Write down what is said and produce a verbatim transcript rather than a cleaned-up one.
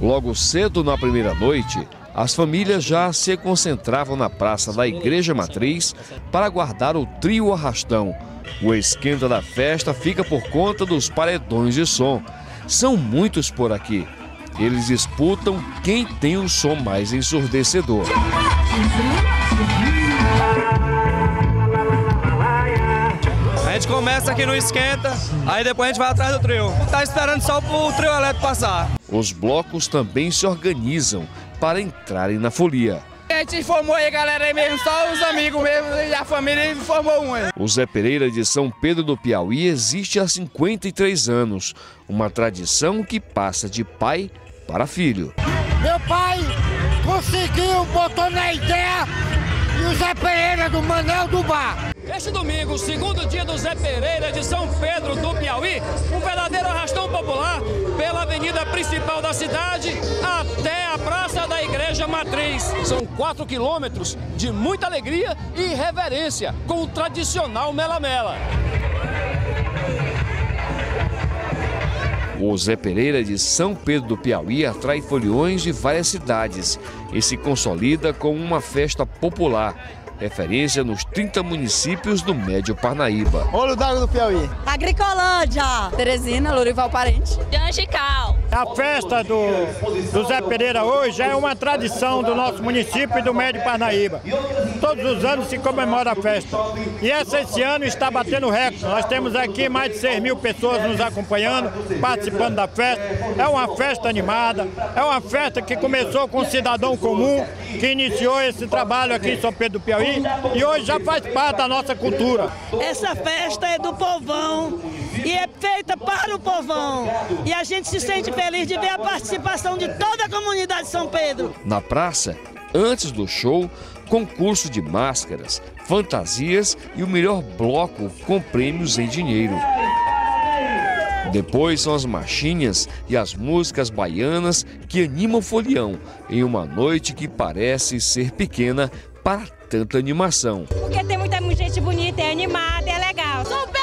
Logo cedo na primeira noite, as famílias já se concentravam na praça da Igreja Matriz para aguardar o trio Arrastão. O esquenta da festa fica por conta dos paredões de som. São muitos por aqui. Eles disputam quem tem o som mais ensurdecedor. A gente começa aqui no esquenta, aí depois a gente vai atrás do trio. Tá esperando só o trio elétrico passar. Os blocos também se organizam para entrarem na folia. A gente informou aí, galera, aí mesmo, só os amigos mesmo e a família informou um aí. O Zé Pereira de São Pedro do Piauí existe há cinquenta e três anos. Uma tradição que passa de pai para filho. Meu pai conseguiu, botou na ideia, e o Zé Pereira do Manel do Bar. Este domingo, segundo dia do Zé Pereira de São Pedro do Piauí, um verdadeiro arrastão popular pela avenida principal da cidade até a Praça da Igreja Matriz. São quatro quilômetros de muita alegria e reverência com o tradicional mela-mela. O Zé Pereira de São Pedro do Piauí atrai foliões de várias cidades e se consolida como uma festa popular, referência nos trinta municípios do Médio Parnaíba. Olho d'Água do Piauí. Agricolândia. Teresina, Lourival Parente. Angical. A festa do, do Zé Pereira hoje é uma tradição do nosso município e do Médio Parnaíba. Todos os anos se comemora a festa. E essa esse ano está batendo recorde. Nós temos aqui mais de seis mil pessoas nos acompanhando, participando da festa. É uma festa animada, é uma festa que começou com um cidadão comum, que iniciou esse trabalho aqui em São Pedro do Piauí e hoje já faz parte da nossa cultura. Essa festa é do povão e é feita para o povão. E a gente se sente feliz de ver a participação de toda a comunidade de São Pedro. Na praça, antes do show, concurso de máscaras, fantasias e o melhor bloco com prêmios em dinheiro. Depois são as marchinhas e as músicas baianas que animam o folião em uma noite que parece ser pequena para tanta animação. Porque tem muita gente bonita, é animada, é legal.